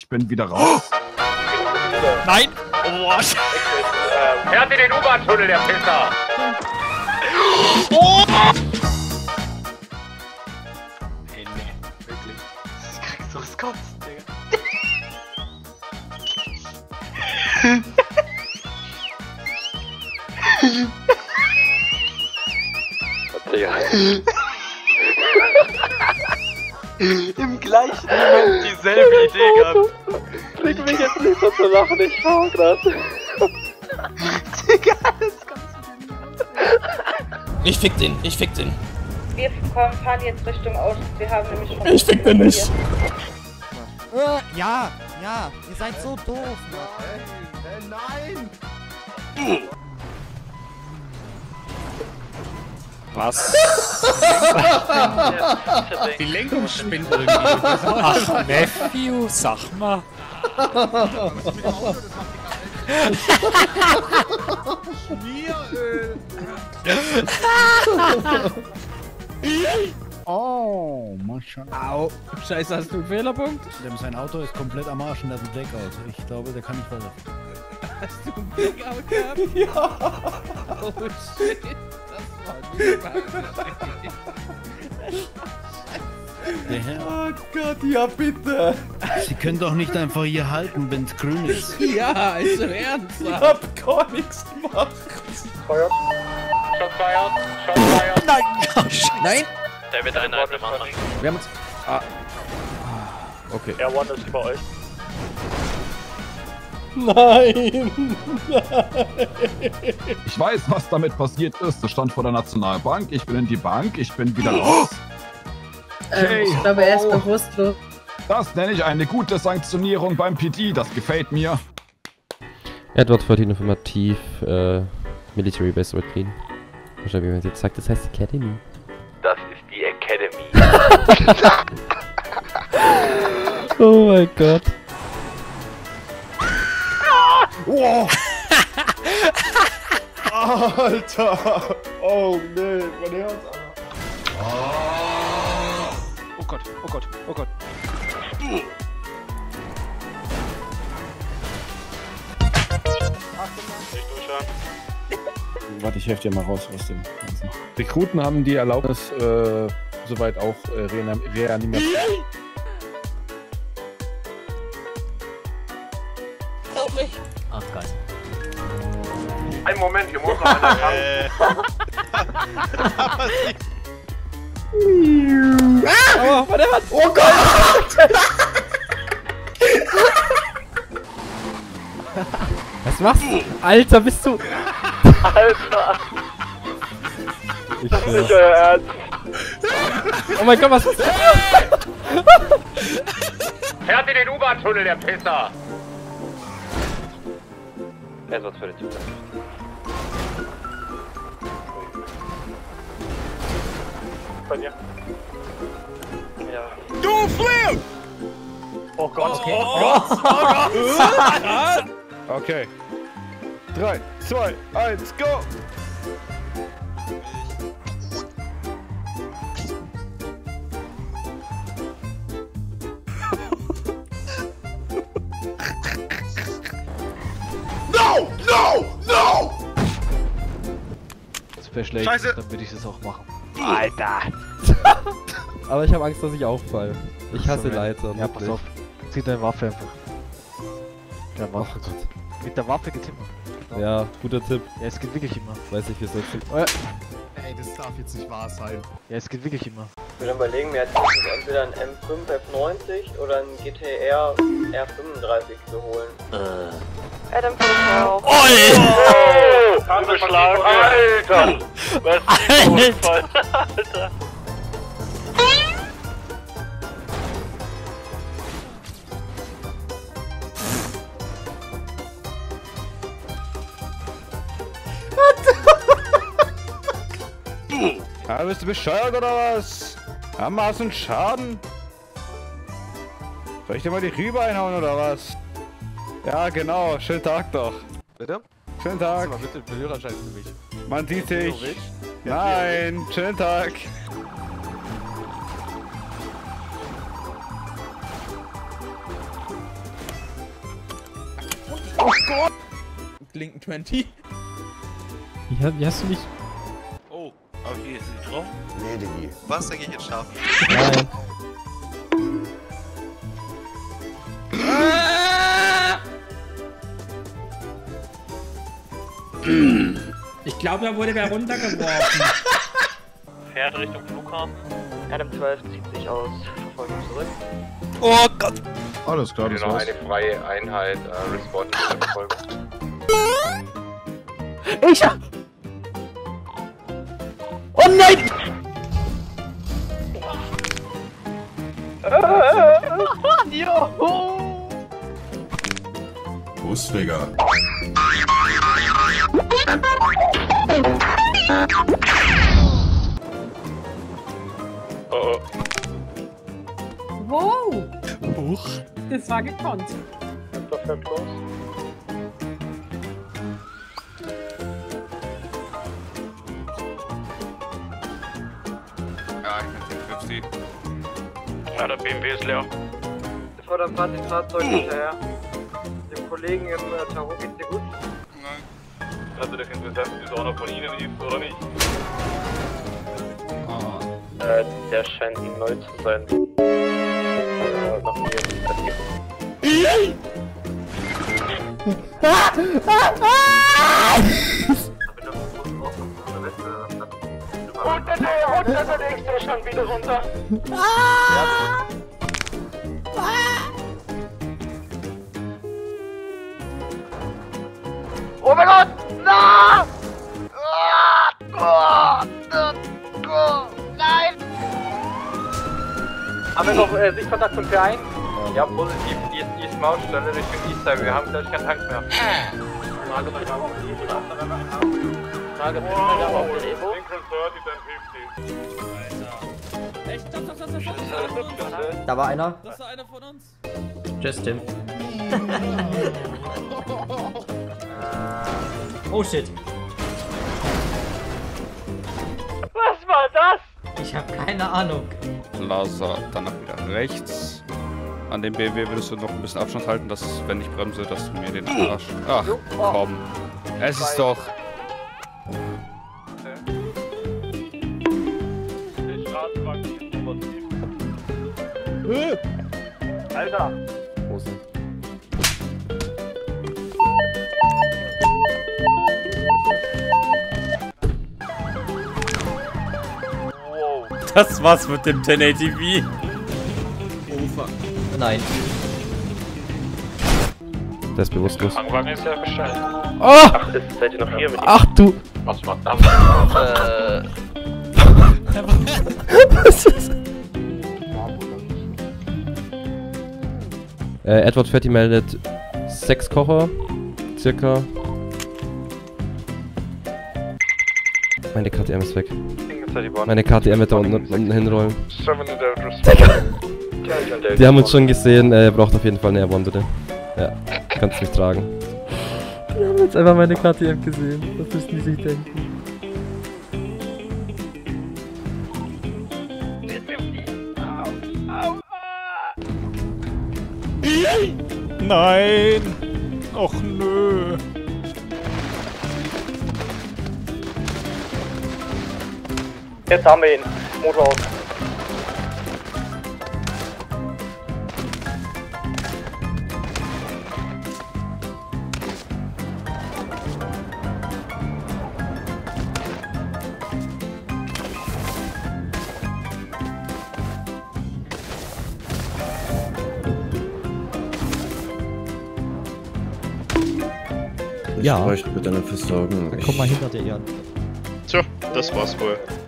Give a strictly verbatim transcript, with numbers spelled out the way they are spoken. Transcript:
Ich bin wieder raus. Nein! Oh, fährt in den U-Bahn-Tunnel, der Pisser! Oh! Ey, nee, wirklich. Das kriegst du das Kotzen, Digga. Digga. Im gleichen Moment dieselbe Idee gehabt. Bring mich jetzt nicht so zu lachen, ich fahr grad. Digga, das kannst du dir nicht. Ich fick den, ich fick den. Wir kommen, fahren jetzt Richtung Autos. Wir haben nämlich schon... Ich fick den nicht. Äh, ja, ja, ihr seid so doof. Hey, nein! Was? Die Lenkung spinnt irgendwie. Ach, Matthew, sag mal. Schmieröl! Oh, Maschallah. Au. Scheiße, hast du einen Fehlerpunkt? Sein Auto ist komplett am Arsch und der hat einen Blackout. Ich glaube, der kann nicht weiter. Hast du einen Blackout gehabt? Ja. Oh shit. Das war nicht Der Herr. Oh Gott, ja bitte! Sie können doch nicht einfach hier halten, wenn es grün ist. Ja, ist im Ernst. Ich hab gar nichts gemacht! Feuert. Shot fired. Shot fired. Nein! Oh, Scheiße. Nein! Der wird einen Worte machen. Wir haben uns... Ah. Okay. Air One ist über euch. Nein! Ich weiß, was damit passiert ist. Das stand vor der Nationalbank. Ich bin in die Bank. Ich bin wieder raus. Ähm, ich glaube, er ist bewusstlos. Das nenne ich eine gute Sanktionierung beim P D. Das gefällt mir. Edward vierzehn informativ, äh, Military Base Clean. Wahrscheinlich, wie man jetzt sagt, das heißt Academy. Das ist die Academy. Oh mein Gott. Wow. Alter! Oh nee, mein Herz, Alter. Oh Gott, oh Gott, oh Gott. Warte, ich helfe dir mal raus aus dem Ganzen. Rekruten haben die Erlaubnis, äh, soweit auch äh, Reanim Reanimation. Glaub mich. Ach, geil. Ein Moment, hier muss noch einer ran. Oh, warte, warte. Oh Gott! Was machst du? Alter, bist du... Alter! Ich, Das ist nicht euer Ernst. oh mein Gott, was ist das? Fährt in den U-Bahn-Tunnel, der Pisser! Er ist was für den Zugang. Bei dir. Ja. Du Flip! Oh Gott, okay. Oh Gott, oh Gott! Okay. drei, zwei, eins, go! No! No! No! Das wäre schlecht, Scheiße. dann würde ich das auch machen. Alter! Aber ich habe Angst, dass ich auffalle. Ich hasse Leiter. Ja, pass auf. Zieh deine Waffe einfach. Ja, Waffe. Oh Gott. Mit der Waffe geht's immer. Ja, guter Tipp. Ja, es geht wirklich immer. Weiß ich, wie es jetzt Ey, das darf jetzt nicht wahr sein. Ja, es geht wirklich immer. Ich würde überlegen, mir jetzt entweder ein M fünf F neunzig oder ein G T R R fünfunddreißig zu holen. Adam fünf auch. Oi! Oh! Angeschlagen! Alter! Was ist die Unfall? Alter! Ja, bist du bescheuert oder was? Haben wir so einen Schaden? Soll ich dir mal die Rübe einhauen oder was? Ja, genau. Schönen Tag doch. Bitte? Schönen Tag. Mal bitte den Führerschein für mich. Man sieht sich. Theoretisch? Nein, schönen Tag. Oh Gott! Linken zwanzig. Wie, wie hast du mich? Oh, aber hier ist sie drauf. Nee, Diggi. Was, denke ich jetzt scharf? Nein. Ich glaube, da wurde wer runtergeworfen. Fährt Richtung Flughafen. Adam zwölf zieht sich aus Verfolgung zurück. Oh Gott! Alles klar, das Noch war's. eine freie Einheit, äh, Respawn in der Verfolgung. Ich hab... Oh nein! Joho! Busfäger. Oh oh. Wow! Huch. Das war gekonnt. Das fährt los. Ja, ich bin fünfzig. Ja, der B M W ist leer. Bevor dann fahrt das Fahrzeug hinterher. Dem Kollegen im äh, Tarot geht's dir gut? Nein. Also der Interessent ist einer von Ihnen ist, oder nicht? Ah. Äh, der scheint ihm neu zu sein. Äh, nach mir. Und der runter, der nächste stand wieder runter. Oh mein Gott! Na! Nein! Haben wir noch äh, Sichtkontakt zum P eins? Ja, positiv. East, East Mautstelle Richtung Eastside. Wir haben gleich keinen Tank mehr. Frage bei Frage Frage auf der Evo. Echt? Das, das, das, das, das, Da war einer. das war einer von uns. Justin. Oh shit. Was war das? Ich habe keine Ahnung. Laser, danach wieder rechts. An dem B M W würdest du noch ein bisschen Abstand halten, dass, wenn ich bremse, dass du mir den Arsch... Ach, komm. Es ist doch... Alter! Das war's mit dem zehn A T V. Nein. Der ist bewusstlos. Fangwagen ist ja Bescheid. Oh! Ach, ist, seid ihr noch hier mit ihm? Ach du! Was macht das? Äh, Was ist das? Äh, Edward Fetti meldet sechs Kocher. Circa. Meine K T M ist weg. Meine K T M wird da unten, unten hinrollen. Die haben uns schon gesehen, äh, braucht auf jeden Fall eine Airborne bitte. Ja, kannst mich tragen. Die haben jetzt einfach meine K T M gesehen. Das müssen die sich denken. Nein! Och nö! jetzt haben wir ihn. Motor aus. Ja. Ich bräuchte bitte eine Versorgung. Komm mal hinter dir, Jan. Tja, das war's wohl.